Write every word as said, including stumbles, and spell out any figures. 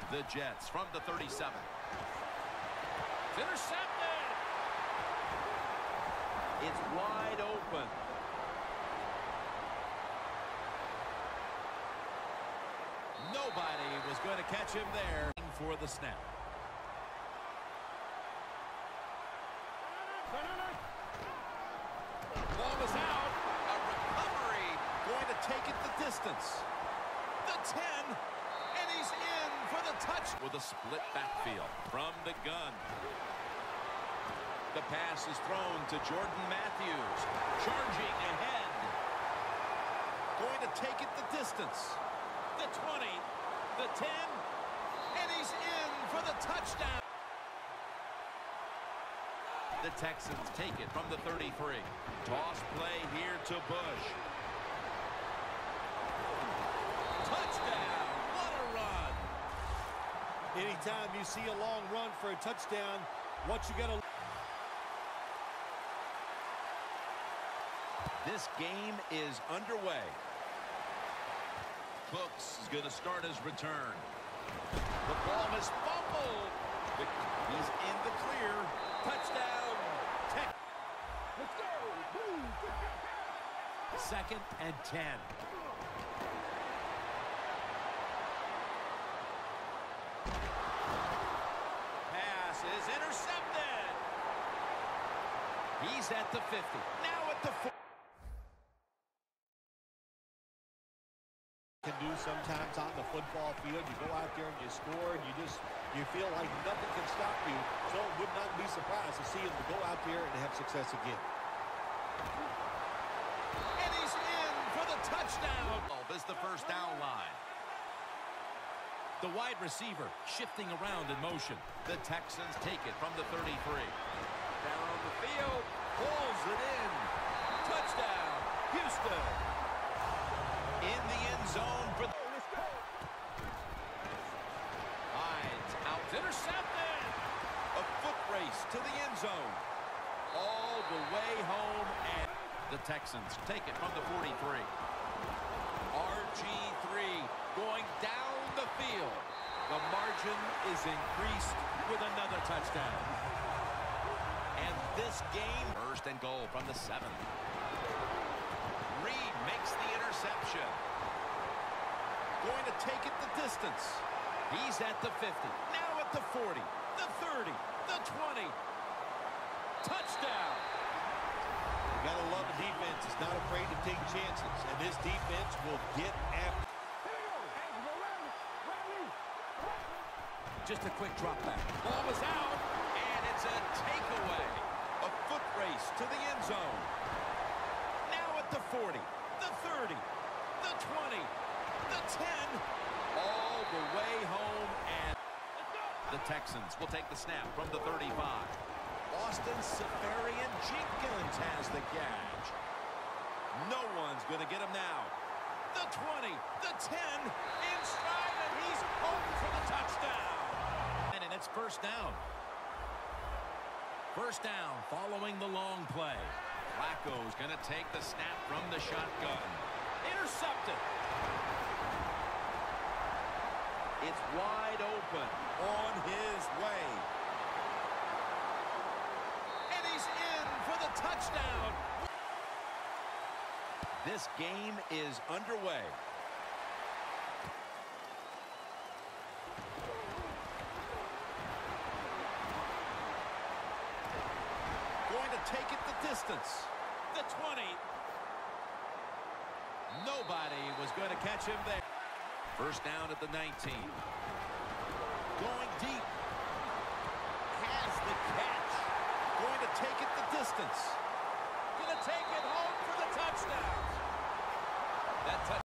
The Jets from the thirty-seven. It's intercepted. It's wide open. Nobody was going to catch him there for the snap. Ball is out. A recovery going to take it the distance. The ten, and he's in for the touch with a split backfield from the gun. The pass is thrown to Jordan Matthews, charging ahead. Going to take it the distance. The twenty, the ten, and he's in for the touchdown. The Texans take it from the thirty-three. Toss play here to Bush. Touchdown! What a run! Anytime you see a long run for a touchdown, what you got to... This game is underway. Cooks is going to start his return. The ball is fumbled. He's in the clear. Touchdown. Tech. Let's go. Second and ten. Pass is intercepted. He's at the fifty. Now at the forty. Can do sometimes on the football field. You go out there and you score, and you just you feel like nothing can stop you. So it would not be surprised to see him to go out there and have success again. And he's in for the touchdown. This is the first down line. The wide receiver shifting around in motion. The Texans take it from the thirty-three. Down the field, pulls it in. Touchdown, Houston. In the end zone for the... Hides out, intercepted. A foot race to the end zone. All the way home, and the Texans take it from the forty-three. R G three going down the field. The margin is increased with another touchdown. And this game, first and goal from the seven. Reed makes the interception. Going to take it the distance. He's at the fifty. Now at the forty. The thirty. The twenty. Touchdown. You got to love the defense. It's not afraid to take chances. And this defense will get after. Just a quick drop back. Ball was out. And it's a takeaway. A foot race to the end zone. Now at the forty. The thirty. The twenty. The ten, all the way home, and the Texans will take the snap from the thirty-five. Austin Seferian Jenkins has the catch. No one's going to get him now. The twenty, the ten, inside, and he's home for the touchdown. And it's first down. First down following the long play. Flacco's going to take the snap from the shotgun. Intercepted. It's wide open on his way. And he's in for the touchdown. This game is underway. Going to take it the distance. The twenty. Nobody was going to catch him there. First down at the nineteen. Going deep. Has the catch. Going to take it the distance. Going to take it home for the touchdown. That touchdown.